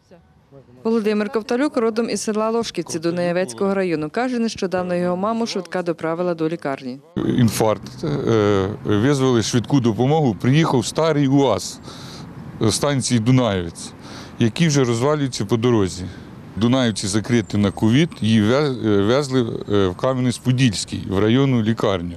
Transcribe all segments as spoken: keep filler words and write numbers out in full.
Володимир Ковталюк родом із села Лошківці Дунаєвецького району. Каже, нещодавно його маму швидка доправила до лікарні. Інфаркт, визвали швидку допомогу, приїхав старий УАЗ станції Дунаєвець, який вже розвалюється по дорозі. Дунаївці закриті на ковід, її везли в Кам'янець-Подільський, в районну лікарню.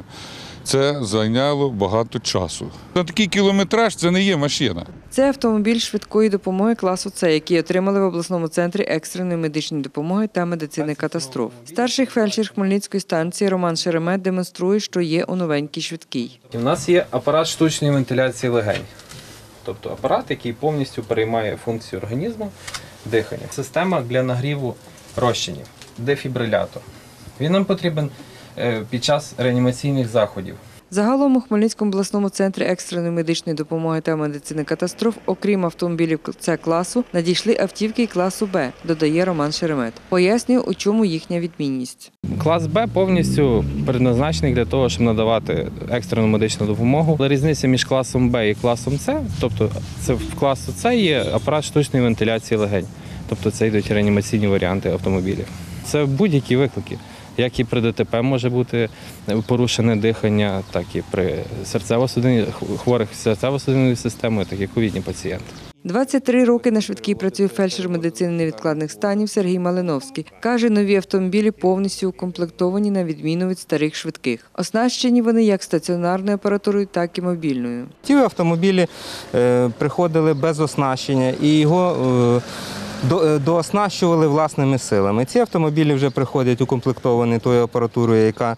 Це зайняло багато часу. На такий кілометраж це не є машина. Це автомобіль швидкої допомоги класу С, який отримали в обласному центрі екстреної медичної допомоги та медицини катастроф. Старший фельдшер Хмельницької станції Роман Шеремет демонструє, що є у новенькій швидкій. У нас є апарат штучної вентиляції легень. Тобто апарат, який повністю переймає функцію організму, дихання. Система для нагріву розчинів, дефібрилятор. Він нам потрібен під час реанімаційних заходів. Загалом у Хмельницькому обласному центрі екстреної медичної допомоги та медицини катастроф, окрім автомобілів С-класу, надійшли автівки класу Б, додає Роман Шеремет. Пояснює, у чому їхня відмінність. Клас Б повністю предназначений для того, щоб надавати екстрену медичну допомогу. Різниця між класом Б і класом С, тобто це в класу С є апарат штучної вентиляції легень, тобто це йдуть реанімаційні варіанти автомобілів. Це будь-які виклики. Як і при ДТП може бути порушене дихання, так і при серцево-судинній, хворих серцево-судинною системою, так і ковідні пацієнти. двадцять три роки на швидкій працює фельдшер медицини невідкладних станів Сергій Малиновський. Каже, нові автомобілі повністю укомплектовані на відміну від старих швидких. Оснащені вони як стаціонарною апаратурою, так і мобільною. Ті автомобілі е, приходили без оснащення і його е, дооснащували власними силами. Ці автомобілі вже приходять укомплектовані тою апаратурою, яка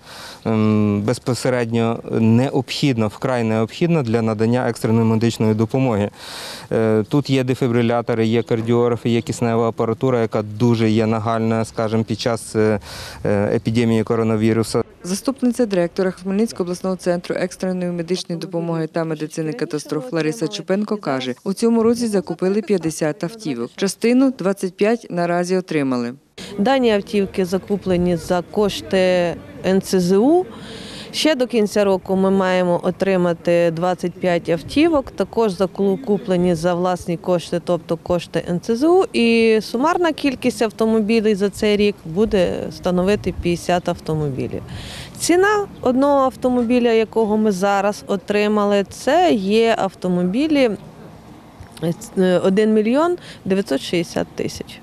безпосередньо необхідна, вкрай необхідна для надання екстреної медичної допомоги. Тут є дефібрилятори, є кардіографи, є киснева апаратура, яка дуже є нагальна, скажімо, під час епідемії коронавірусу. Заступниця директора Хмельницького обласного центру екстреної медичної допомоги та медицини катастроф Лариса Чупенко каже, у цьому році закупили п'ятдесят автівок. Частину, двадцять п'ять, наразі отримали. Дані автівки закуплені за кошти ен це зе у. Ще до кінця року ми маємо отримати двадцять п'ять автівок, також закуплені за власні кошти, тобто кошти ен це зе у. І сумарна кількість автомобілів за цей рік буде становити п'ятдесят автомобілів. Ціна одного автомобіля, якого ми зараз отримали, це є автомобілі один мільйон дев'ятсот шістдесят тисяч.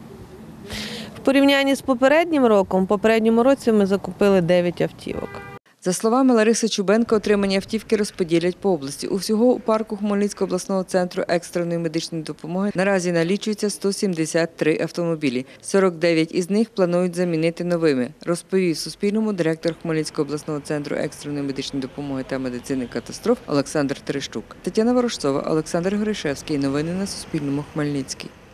В порівнянні з попереднім роком, в попередньому році ми закупили дев'ять автівок. За словами Лариси Чубенко, отримані автівки розподілять по області. Усього у парку Хмельницького обласного центру екстреної медичної допомоги наразі налічується сто сімдесят три автомобілі. сорок дев'ять із них планують замінити новими, розповів Суспільному директор Хмельницького обласного центру екстреної медичної допомоги та медицини катастроф Олександр Терещук. Тетяна Ворожцова, Олександр Горішевський. Новини на Суспільному. Хмельницький.